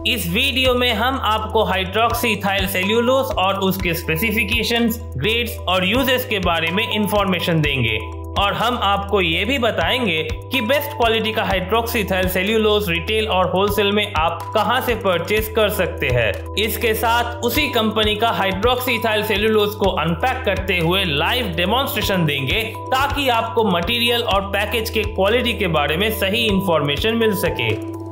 इस वीडियो में हम आपको हाइड्रोक्सी इथाइल सेल्यूलोज और उसके स्पेसिफिकेशंस, ग्रेड्स और यूजेस के बारे में इंफॉर्मेशन देंगे और हम आपको ये भी बताएंगे कि बेस्ट क्वालिटी का हाइड्रोक्सी इथाइल सेल्यूलोज रिटेल और होलसेल में आप कहां से परचेज कर सकते हैं। इसके साथ उसी कंपनी का हाइड्रोक्सी इथाइल सेल्यूलोज को अनपैक करते हुए लाइव डेमोन्स्ट्रेशन देंगे ताकि आपको मटेरियल और पैकेज के क्वालिटी के बारे में सही इंफॉर्मेशन मिल सके।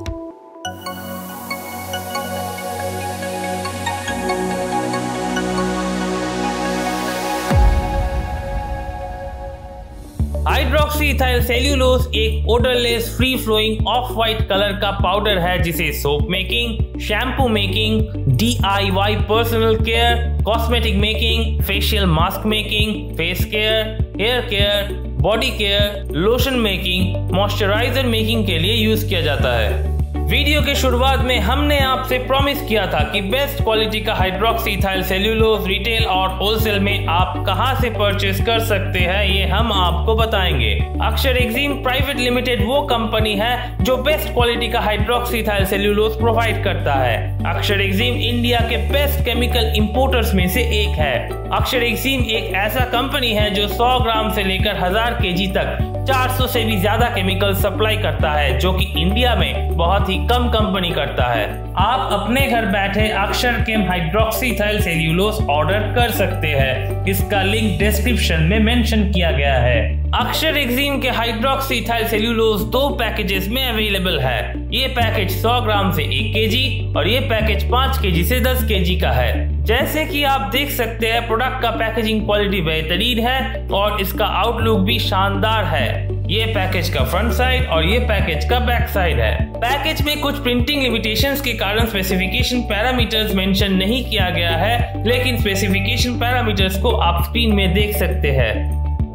हाइड्रोक्सी इथाइल सेल्यूलोज एक odourless free flowing off white colour का पाउडर है जिसे soap making, shampoo making, DIY personal care, cosmetic making, facial mask making, face care, hair care, body care, lotion making, moisturiser making के लिए use किया जाता है। Video के शुरुआत में हमने आपसे प्रॉमिस किया था कि बेस्ट क्वालिटी का हाइड्रोक्सी इथाइल सेल्यूलोज रिटेल और होलसेल में आप कहां से परचेस कर सकते हैं ये हम आपको बताएंगे। अक्षर एक्जिम प्राइवेट लिमिटेड वो कंपनी है जो बेस्ट क्वालिटी का हाइड्रोक्सी इथाइल सेल्यूलोज प्रोवाइड करता है। अक्षर एक्जिम इंडिया के बेस्ट केमिकल इंपोर्टर्स में से एक है। अक्षर एक्जिम एक ऐसा कंपनी है जो 100 ग्राम से लेकर 1000 kg तक 400 से भी ज्यादा केमिकल सप्लाई करता है, जो कि इंडिया में बहुत ही कम कंपनी करता है। आप अपने घर बैठे Akshar Chem hydroxy ethyl cellulose order कर सकते हैं। इसका लिंक डिस्क्रिप्शन में मेंशन किया गया है। अक्षर एक्जिम के हाइड्रोक्सी इथाइल सेल्यूलोज 2 पैकेजेस में अवेलेबल है। ये पैकेज 100 ग्राम से 1 kg और ये पैकेज 5 kg से 10 kg का है। जैसे कि आप देख सकते हैं प्रोडक्ट का पैकेजिंग क्वालिटी बेहतरीन है और इसका आउटलुक भी शानदार है। ये पैकेज का फ्रंट साइड और ये पैकेज का बैक साइड है। पैकेज में कुछ प्रिंटिंग लिमिटेशंस के कारण स्पेसिफिकेशन पैरामीटर्स मेंशन नहीं किया गया है, लेकिन स्पेसिफिकेशन पैरामीटर्स को आप स्क्रीन में देख सकते हैं।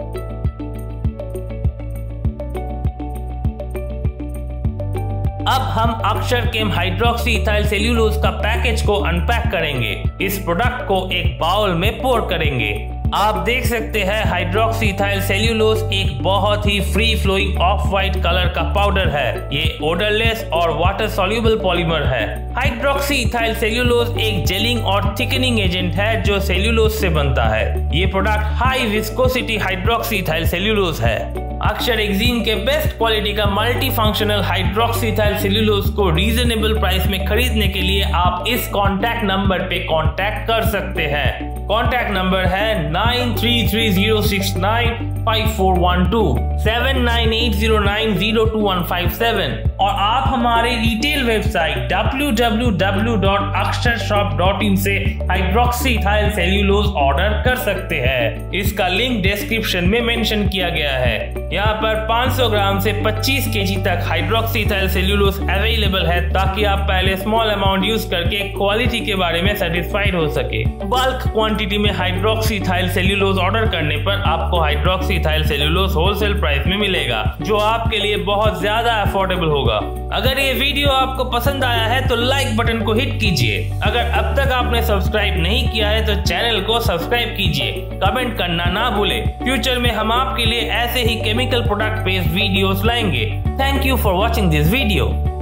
अब हम Akshar Chem hydroxy ethyl cellulose का पैकेज को अनपैक करेंगे। इस प्रोडक्ट को एक बाउल में पोर करेंगे। आप देख सकते हैं हाइड्रोक्सी इथाइल सेल्यूलोज एक बहुत ही free flowing off white colour का पाउडर है। ये ओडरलेस और वाटर सॉल्युबल पॉलीमर है। हाइड्रोक्सी इथाइल सेल्यूलोज एक जेलिंग और थिकनिंग एजेंट है जो सेल्यूलोज से बनता है। ये product high viscosity hydroxy ethyl cellulose है। अक्षर एक्जिम के बेस्ट क्वालिटी का multi functional hydroxy ethyl cellulose को रीजनेबल प्राइस में खरीदने के लिए आप इस कॉन्टैक्ट नंबर पे कॉन्टैक्ट कर सकते हैं। कॉन्टैक्ट नंबर है 9330695412 7980902157 और आप हमारे रिटेल वेबसाइट www.aksharshop.in से हाइड्रोक्सी इथाइल सेल्यूलोज ऑर्डर कर सकते हैं। इसका लिंक डिस्क्रिप्शन में मेंशन किया गया है। यहाँ पर 500 ग्राम से 25 kg तक हाइड्रोक्सी इथाइल सेल्यूलोज अवेलेबल है ताकि आप पहले स्मॉल अमाउंट यूज करके क्वालिटी के बारे में सेटिस्फाइड हो सके। बल्क क्वांटिटी में हाइड्रोक्सी इथाइल सेल्यूलोज ऑर्डर करने पर आपको hydroxy ethyl cellulose wholesale price में मिलेगा, जो आपके लिए बहुत ज्यादा अफोर्डेबल होगा। अगर ये वीडियो आपको पसंद आया है तो लाइक बटन को हिट कीजिए। अगर अब तक आपने सब्सक्राइब नहीं किया है तो चैनल को सब्सक्राइब कीजिए। कमेंट करना ना भूले। फ्यूचर में हम आपके लिए ऐसे ही केमिकल प्रोडक्ट बेस्ड वीडियोस लाएंगे। Thank you for watching this video.